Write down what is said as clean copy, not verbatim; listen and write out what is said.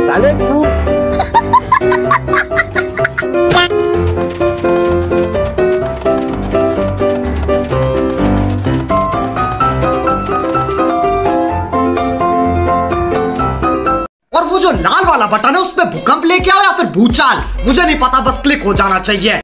साले तू और वो जो लाल वाला बटन है उसपे भूकंप लेके आओ या फिर भूचाल, मुझे नहीं पता, बस क्लिक हो जाना चाहिए।